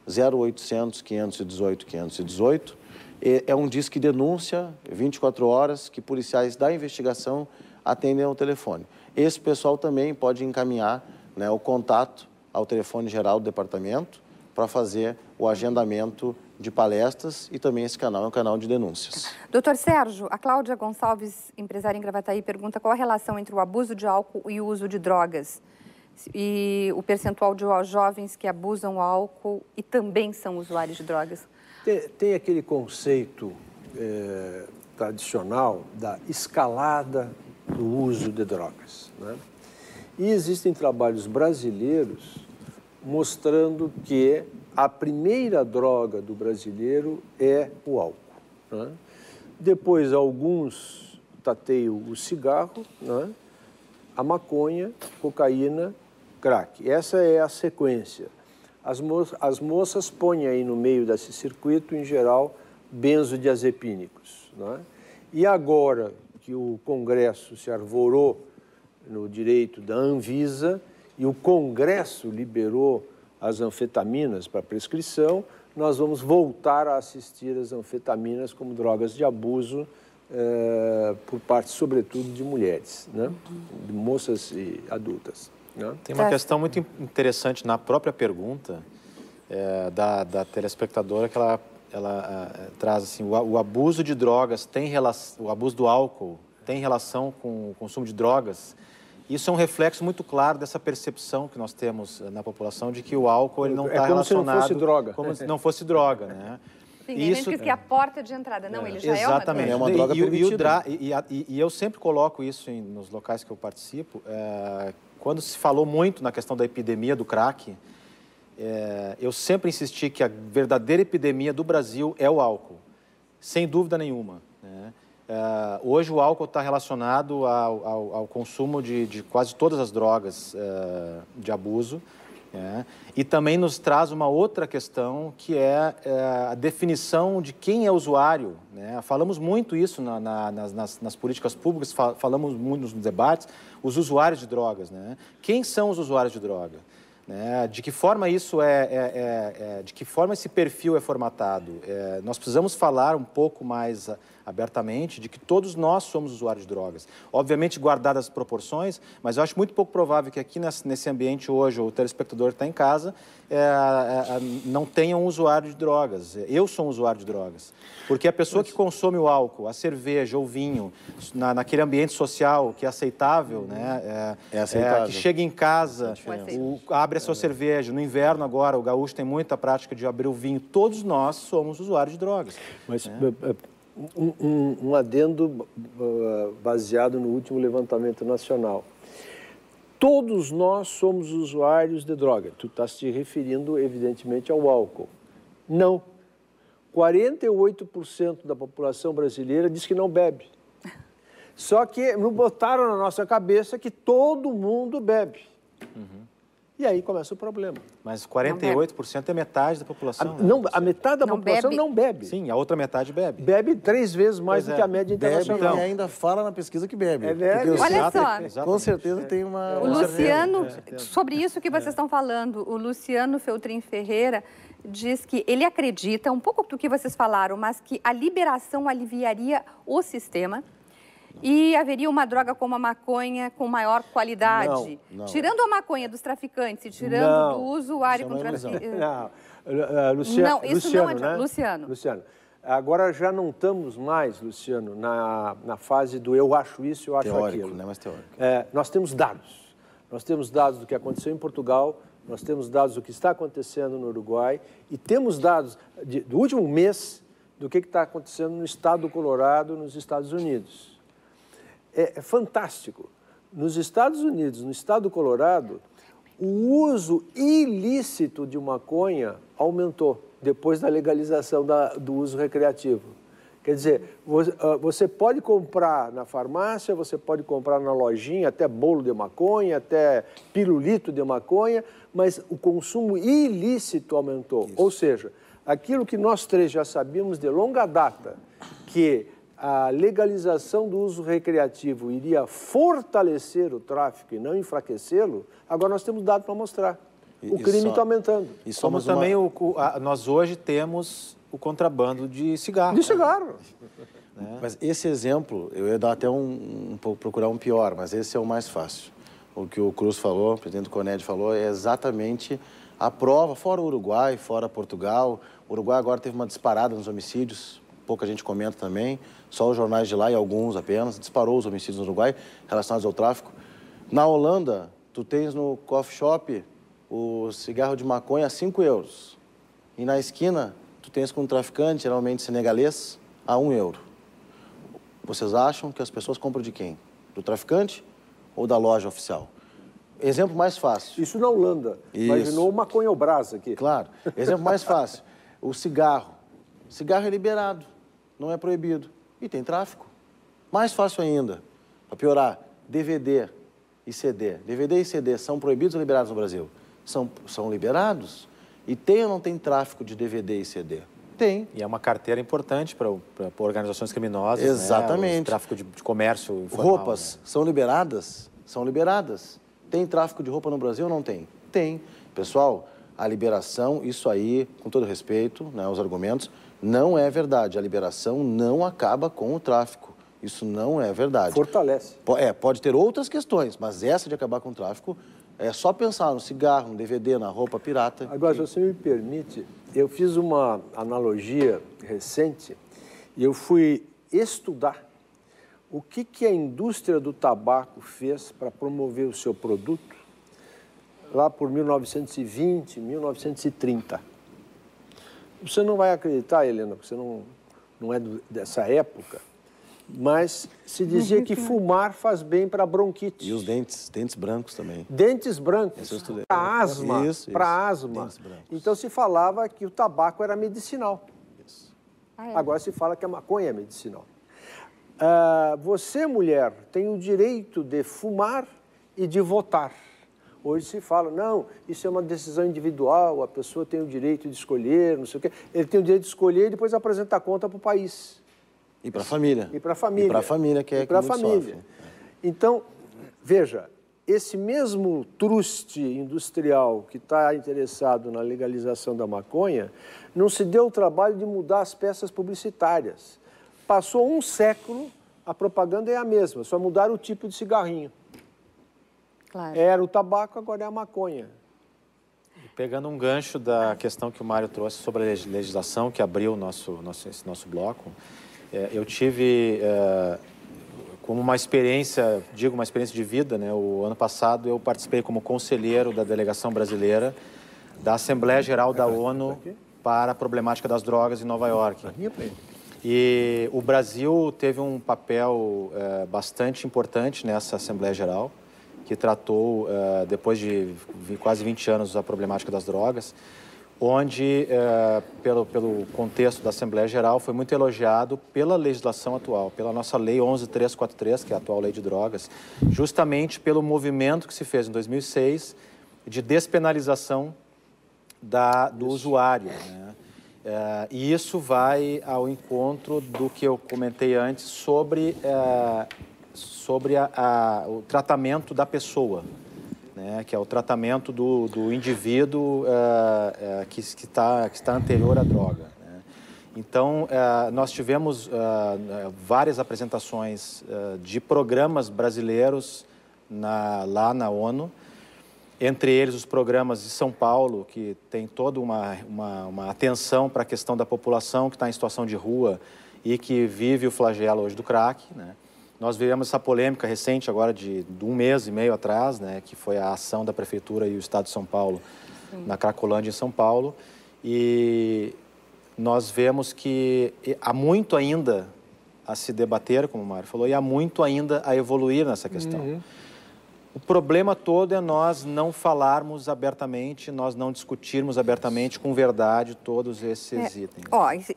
0800 518 518, é um disque denúncia, 24 horas, que policiais da investigação atendem ao telefone. Esse pessoal também pode encaminhar, né, o contato ao telefone geral do departamento para fazer o agendamento de palestras e também esse canal é um canal de denúncias. Doutor Sérgio, a Cláudia Gonçalves, empresária em Gravataí, pergunta qual a relação entre o abuso de álcool e o uso de drogas e o percentual de jovens que abusam álcool e também são usuários de drogas. Tem aquele conceito tradicional da escalada do uso de drogas, né? E existem trabalhos brasileiros mostrando que a primeira droga do brasileiro é o álcool, né? Depois, alguns tateiam o cigarro, né? A maconha, cocaína, crack. Essa é a sequência. As moças põem aí no meio desse circuito, em geral, benzodiazepínicos, né? E agora que o Congresso se arvorou no direito da Anvisa, e o Congresso liberou as anfetaminas para prescrição, nós vamos voltar a assistir as anfetaminas como drogas de abuso por parte, sobretudo, de mulheres, né? De moças e adultas. Né? Tem uma questão muito interessante na própria pergunta da telespectadora, que ela traz assim, o abuso de drogas tem relação, o abuso do álcool tem relação com o consumo de drogas. Isso é um reflexo muito claro dessa percepção que nós temos na população de que o álcool ele não está relacionado... como se não fosse droga. Como se não fosse droga, né? Sim, isso, a gente diz que é a porta de entrada. Não, ele já exatamente. é uma droga. É uma droga permitida. E eu sempre coloco isso nos locais que eu participo. Quando se falou muito na questão da epidemia do crack, eu sempre insisti que a verdadeira epidemia do Brasil é o álcool, sem dúvida nenhuma, né? Hoje o álcool está relacionado ao consumo de quase todas as drogas de abuso, né? E também nos traz uma outra questão, que é a definição de quem é usuário, né? Falamos muito isso nas políticas públicas, falamos muito nos debates, os usuários de drogas, né? Quem são os usuários de droga? Né? De que forma isso de que forma esse perfil é formatado? Nós precisamos falar um pouco mais abertamente de que todos nós somos usuários de drogas. Obviamente, guardadas as proporções, mas eu acho muito pouco provável que aqui nesse ambiente hoje, o telespectador que está em casa, não tenha um usuário de drogas. Eu sou um usuário de drogas. Porque a pessoa que consome o álcool, a cerveja, o vinho, naquele ambiente social que é aceitável, né? Que chega em casa, abre a sua cerveja. No inverno agora, o gaúcho tem muita prática de abrir o vinho. Todos nós somos usuários de drogas. Mas um adendo baseado no último levantamento nacional. Todos nós somos usuários de droga. Tu estás te referindo, evidentemente, ao álcool. Não. 48% da população brasileira diz que não bebe. Só que não botaram na nossa cabeça que todo mundo bebe. Uhum. E aí começa o problema. Mas 48% é metade da população. A metade da população não bebe. Sim, a outra metade bebe. Bebe 3 vezes mais do que a média internacional. Bebe e ainda fala na pesquisa que bebe. Olha só. Com certeza tem uma... O Luciano, sobre isso que vocês estão falando, o Luciano Feltrin Ferreira diz que ele acredita, um pouco do que vocês falaram, mas que a liberação aliviaria o sistema e haveria uma droga como a maconha com maior qualidade. Não. Tirando a maconha dos traficantes e tirando do usuário com traficante. Luciano. Agora já não estamos mais, Luciano, na fase do eu acho isso, eu acho teórico, aquilo. Né? Mais teórico. Nós temos dados. Nós temos dados do que aconteceu em Portugal, nós temos dados do que está acontecendo no Uruguai e temos dados do último mês do que está acontecendo no estado do Colorado, nos Estados Unidos. É fantástico. Nos Estados Unidos, no estado do Colorado, o uso ilícito de maconha aumentou depois da legalização do uso recreativo. Quer dizer, você pode comprar na farmácia, você pode comprar na lojinha, até bolo de maconha, até pirulito de maconha, mas o consumo ilícito aumentou. Isso. Ou seja, aquilo que nós três já sabíamos de longa data, que a legalização do uso recreativo iria fortalecer o tráfico e não enfraquecê-lo, agora nós temos dados para mostrar. O crime está aumentando. E somos também nós hoje temos o contrabando de cigarro. De cigarro. Né? Mas esse exemplo, eu ia dar até procurar um pior, mas esse é o mais fácil. O que o Cruz falou, o presidente Coned falou, é exatamente a prova, fora o Uruguai, fora Portugal. O Uruguai agora teve uma disparada nos homicídios, pouca gente comenta também, só os jornais de lá e alguns apenas, disparou os homicídios no Uruguai relacionados ao tráfico. Na Holanda, tu tens no coffee shop o cigarro de maconha a 5 euros. E na esquina, tu tens com um traficante, geralmente senegalês, a 1 euro. Vocês acham que as pessoas compram de quem? Do traficante ou da loja oficial? Exemplo mais fácil. Isso na Holanda. Isso. Imaginou o maconha ao brás aqui. Claro. Exemplo mais fácil. O cigarro. O cigarro é liberado, não é proibido. E tem tráfico. Mais fácil ainda, para piorar, DVD e CD. DVD e CD são proibidos ou liberados no Brasil? São liberados. E tem ou não tem tráfico de DVD e CD? Tem. E é uma carteira importante para organizações criminosas. Exatamente. Né? O tráfico de comércio informal. Roupas, né? São liberadas? São liberadas. Tem tráfico de roupa no Brasil ou não tem? Tem. Pessoal, a liberação, isso aí, com todo respeito, né, os argumentos, não é verdade. A liberação não acaba com o tráfico. Isso não é verdade. Fortalece. Pode ter outras questões, mas essa de acabar com o tráfico é só pensar no cigarro, no DVD, na roupa pirata. Agora, se você me permite, eu fiz uma analogia recente e eu fui estudar o que a indústria do tabaco fez para promover o seu produto lá por 1920, 1930. Você não vai acreditar, Helena, porque você não é dessa época, mas se dizia que fumar faz bem para bronquite. E os dentes brancos também. Dentes brancos, para asma, Dentes brancos. Então se falava que o tabaco era medicinal. Isso. Agora se fala que a maconha é medicinal. Você, mulher, tem o direito de fumar e de votar. Hoje se fala, não, isso é uma decisão individual, a pessoa tem o direito de escolher, não sei o quê. Ele tem o direito de escolher e depois apresentar conta para o país. E para a família. E para a família. E para a família, que é que muito sofre. Então, veja, esse mesmo truste industrial que está interessado na legalização da maconha não se deu o trabalho de mudar as peças publicitárias. Passou um século, a propaganda é a mesma, só mudaram o tipo de cigarrinho. Claro. Era o tabaco, agora é a maconha. Pegando um gancho da questão que o Mário trouxe sobre a legislação, que abriu esse nosso bloco, eu tive como uma experiência, uma experiência de vida, né? O ano passado eu participei como conselheiro da delegação brasileira da Assembleia Geral da ONU para a problemática das drogas em Nova York. E o Brasil teve um papel bastante importante nessa Assembleia Geral, que tratou, depois de quase 20 anos, a problemática das drogas, onde, pelo contexto da Assembleia Geral, foi muito elogiado pela legislação atual, pela nossa Lei 11.343, que é a atual Lei de Drogas, justamente pelo movimento que se fez em 2006 de despenalização do usuário, né? E isso vai ao encontro do que eu comentei antes sobre o tratamento da pessoa, né, que é o tratamento do indivíduo que está anterior à droga, né? Então, nós tivemos várias apresentações de programas brasileiros lá na ONU, entre eles os programas de São Paulo, que tem toda uma atenção para a questão da população que está em situação de rua e que vive o flagelo hoje do crack, né? Nós vivemos essa polêmica recente agora de 1 mês e meio atrás, né, que foi a ação da Prefeitura e o Estado de São Paulo, na Cracolândia, em São Paulo. E nós vemos que há muito ainda a se debater, como o Mário falou, e há muito ainda a evoluir nessa questão. O problema todo é nós não falarmos abertamente, nós não discutirmos abertamente com verdade todos esses itens.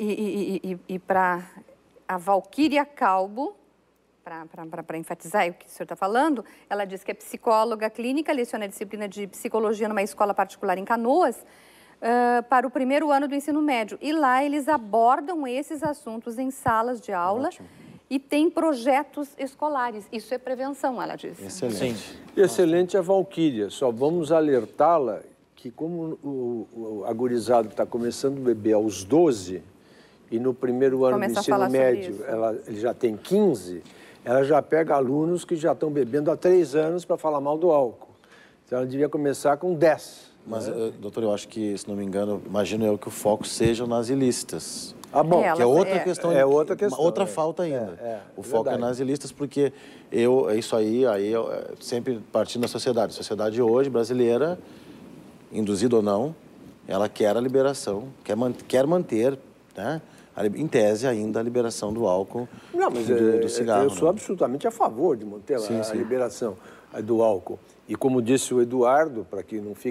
E para a Valquíria Calbo, para enfatizar o que o senhor está falando, ela diz que é psicóloga clínica, leciona a disciplina de psicologia numa escola particular em Canoas, para o primeiro ano do ensino médio. E lá eles abordam esses assuntos em salas de aula. Ótimo. E tem projetos escolares. Isso é prevenção, ela diz. Excelente. Sim. Excelente a Valquíria. Só vamos alertá-la que como o agorizado está começando a beber aos 12 e no primeiro ano do ensino médio ele já tem 15, ela já pega alunos que já estão bebendo há 3 anos para falar mal do álcool. Então ela devia começar com 10. Mas, doutor, eu acho que, se não me engano, imagino eu que o foco seja nas ilícitas. Bom, que é outra questão. É outra questão. Outra falta ainda. O foco é nas ilícitas, porque isso aí sempre partindo da sociedade. A sociedade hoje, brasileira, induzida ou não, ela quer a liberação, quer manter, né, em tese ainda, a liberação do álcool e do cigarro. Eu sou absolutamente a favor de manter a liberação do álcool. E como disse o Eduardo, para que não fique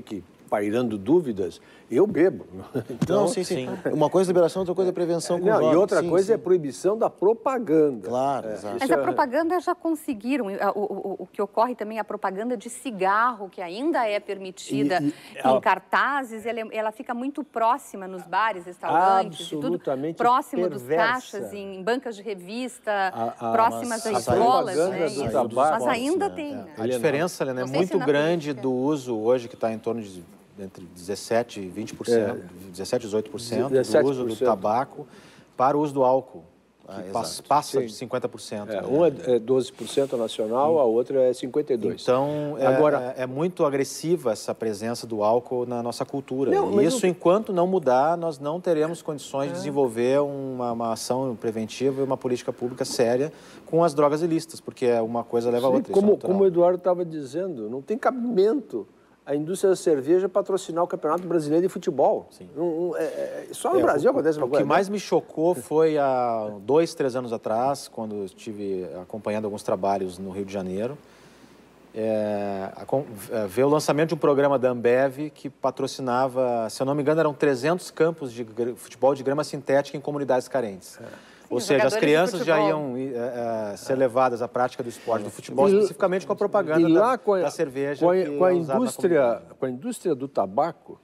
pairando dúvidas, eu bebo. Então, Não, sim. Uma coisa é liberação, outra coisa é prevenção com não, drogas. e outra coisa é proibição da propaganda. Claro, exato. Mas a propaganda já conseguiram. O que ocorre também é a propaganda de cigarro, que ainda é permitida em cartazes, ela fica muito próxima nos bares, restaurantes, absolutamente e tudo próximo perversa. dos caixas, em bancas de revista, próximas às a escolas. propaganda do tabaco, mas ainda tem. A Né? diferença, Helena, é Não sei muito se na grande política. do uso hoje, que está em torno de entre 17% e 20%, 17% e 18% do uso do tabaco para o uso do álcool, que passa de 50%. Uma é 12% nacional, a outra é 52%. Então, Agora, é muito agressiva essa presença do álcool na nossa cultura. Não, e isso, enquanto não mudar, nós não teremos condições de desenvolver uma ação preventiva e uma política pública séria com as drogas ilícitas, porque uma coisa leva a outra. Como o Eduardo estava dizendo, não tem cabimento a indústria da cerveja patrocinar o Campeonato Brasileiro de Futebol. Sim. Só no Brasil acontece uma coisa. O que mais me chocou foi há 2, 3 anos atrás, quando eu estive acompanhando alguns trabalhos no Rio de Janeiro, ver o lançamento de um programa da Ambev que patrocinava, se eu não me engano, eram 300 campos de futebol de grama sintética em comunidades carentes. Ou seja, as crianças já iam ser levadas à prática do esporte, do futebol, especificamente com a propaganda da cerveja. Com a indústria do tabaco,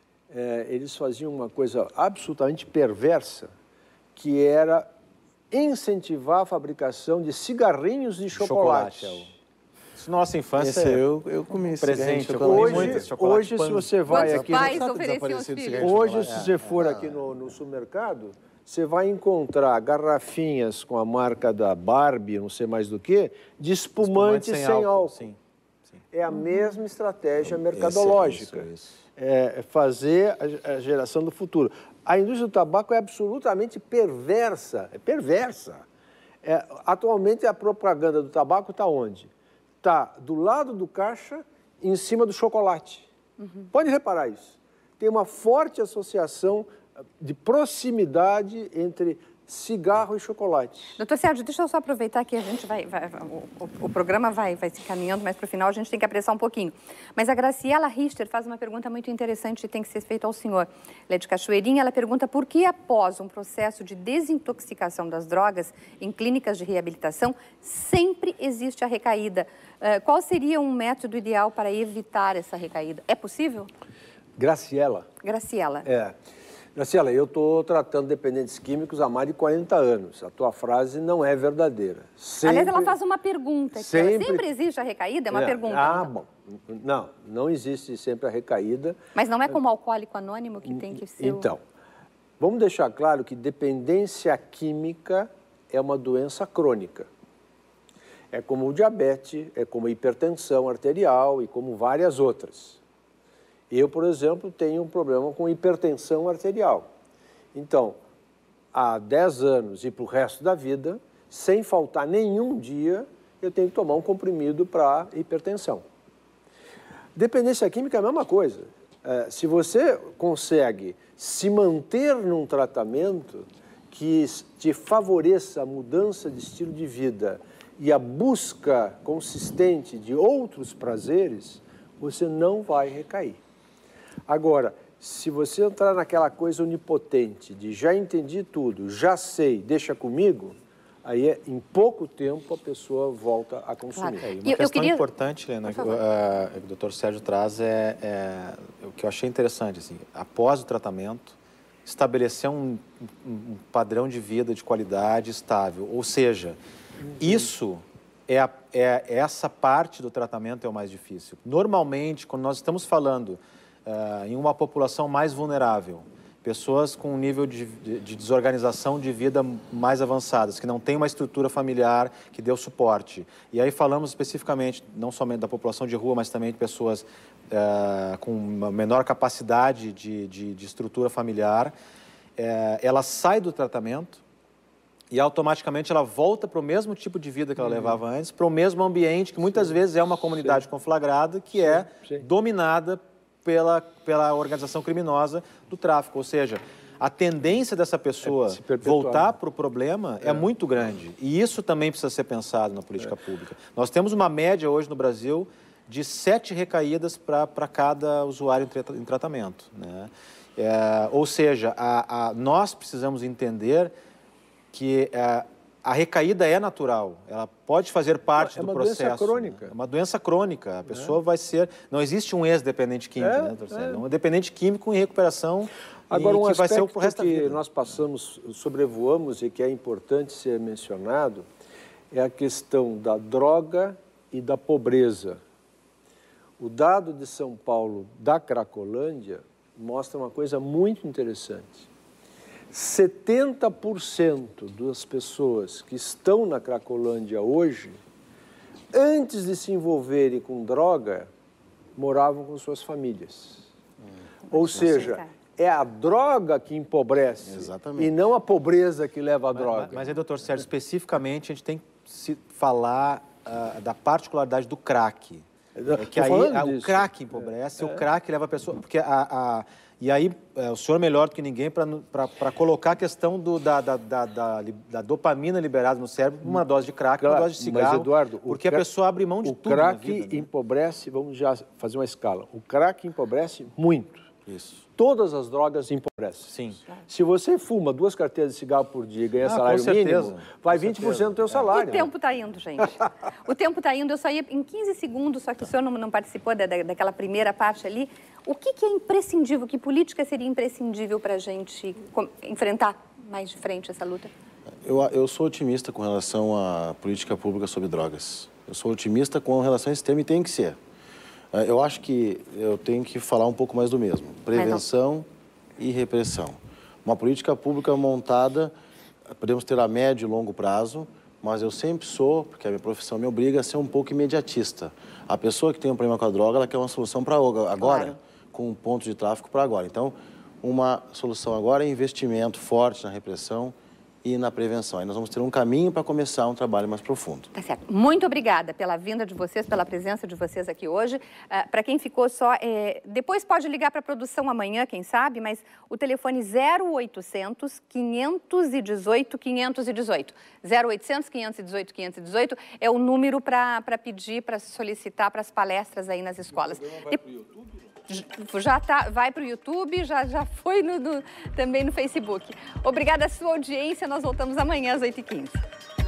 eles faziam uma coisa absolutamente perversa, que era incentivar a fabricação de cigarrinhos de chocolate. Nossa infância, eu comi esse presente. Eu chocolate. comi muito esse chocolate. Hoje, se você vai Quantos aqui... pais ofereciam os filhos? Hoje, se você for aqui no supermercado, você vai encontrar garrafinhas com a marca da Barbie, não sei mais do que, de espumante sem álcool. Sim. É a mesma estratégia mercadológica. Isso. É fazer a geração do futuro. A indústria do tabaco é absolutamente perversa. É perversa. Atualmente, a propaganda do tabaco está onde? Está do lado do caixa, em cima do chocolate. Pode reparar isso. Tem uma forte associação de proximidade entre cigarro e chocolate. Doutor Sérgio, deixa eu só aproveitar que a gente o programa vai se caminhando, mas para o final a gente tem que apressar um pouquinho. Mas a Graciela Richter faz uma pergunta muito interessante e tem que ser feita ao senhor. Ela é de Cachoeirinha, ela pergunta por que após um processo de desintoxicação das drogas em clínicas de reabilitação, sempre existe a recaída. Qual seria um método ideal para evitar essa recaída? É possível? Graciela. Graciela. Graciela, eu estou tratando dependentes químicos há mais de 40 anos. A tua frase não é verdadeira. Aliás, ela faz uma pergunta. Sempre existe a recaída? É uma pergunta. Bom. Não existe sempre a recaída. Mas não é como alcoólico anônimo que tem que ser... Então, vamos deixar claro que dependência química é uma doença crônica. É como o diabetes, é como a hipertensão arterial e como várias outras. Eu, por exemplo, tenho um problema com hipertensão arterial. Então, há 10 anos e para o resto da vida, sem faltar nenhum dia, eu tenho que tomar um comprimido para hipertensão. Dependência química é a mesma coisa. Se você consegue se manter num tratamento que te favoreça a mudança de estilo de vida e a busca consistente de outros prazeres, você não vai recair. Agora, se você entrar naquela coisa onipotente de já entendi tudo, já sei, deixa comigo, aí em pouco tempo a pessoa volta a consumir. Claro. Uma questão importante, Helena, que o doutor Sérgio traz o que eu achei interessante. Assim, após o tratamento, estabelecer um padrão de vida de qualidade estável. Ou seja, isso essa parte do tratamento é o mais difícil. Normalmente, quando nós estamos falando em uma população mais vulnerável, pessoas com um nível de desorganização de vida mais avançadas, que não tem uma estrutura familiar que dê o suporte. E aí falamos especificamente, não somente da população de rua, mas também de pessoas com uma menor capacidade de estrutura familiar. Ela sai do tratamento e automaticamente ela volta para o mesmo tipo de vida que ela levava antes, para o mesmo ambiente, que muitas vezes é uma comunidade conflagrada, que é dominada pela organização criminosa do tráfico. Ou seja, a tendência dessa pessoa voltar para o problema é muito grande. E isso também precisa ser pensado na política pública. Nós temos uma média hoje no Brasil de 7 recaídas para cada usuário em tratamento, né? Ou seja, nós precisamos entender que a recaída é natural, ela pode fazer parte do processo. É uma doença crônica. É uma doença crônica, a pessoa vai ser... Não existe um ex-dependente químico, né, Torcélio? É um dependente químico em recuperação. Agora, um aspecto que nós sobrevoamos e que é importante ser mencionado é a questão da droga e da pobreza. O dado de São Paulo da Cracolândia mostra uma coisa muito interessante. 70% das pessoas que estão na Cracolândia hoje, antes de se envolverem com droga, moravam com suas famílias. Ou seja, é a droga que empobrece. Exatamente. E não a pobreza que leva à droga. Mas aí, doutor Sérgio, especificamente a gente tem que falar da particularidade do crack. Que aí o crack empobrece, o crack leva a pessoa... Porque e aí, o senhor melhor do que ninguém para colocar a questão da dopamina liberada no cérebro, uma dose de crack, uma dose de cigarro, mas, Eduardo, porque a pessoa abre mão de tudo na vida. O crack empobrece, vamos já fazer uma escala, o crack empobrece muito. Isso. Todas as drogas empobrecem. Sim. Se você fuma 2 carteiras de cigarro por dia e ganha salário mínimo, vai 20% do teu salário. O tempo está indo, gente. O tempo está indo. Eu só ia em 15 segundos, só que o senhor não participou daquela primeira parte ali. O que é imprescindível? Que política seria imprescindível para a gente enfrentar mais de frente essa luta? Eu sou otimista com relação à política pública sobre drogas. Eu sou otimista com relação a esse tema e tem que ser. Eu acho que eu tenho que falar um pouco mais do mesmo. Prevenção e repressão. Uma política pública montada, podemos ter a médio e longo prazo, mas eu sempre sou, porque a minha profissão me obriga a ser um pouco imediatista. A pessoa que tem um problema com a droga, ela quer uma solução para agora, com um ponto de tráfico para agora. Então, uma solução agora é investimento forte na repressão e na prevenção. Aí nós vamos ter um caminho para começar um trabalho mais profundo. Tá certo. Muito obrigada pela vinda de vocês, pela presença de vocês aqui hoje. Para quem ficou só, depois pode ligar para a produção amanhã, quem sabe, mas o telefone 0800 518 518. 0800 518 518 é o número para pedir, para solicitar para as palestras aí nas escolas. Vai para o YouTube? Já vai para o YouTube, já foi também no Facebook. Obrigada à sua audiência, nós voltamos amanhã às 8h15.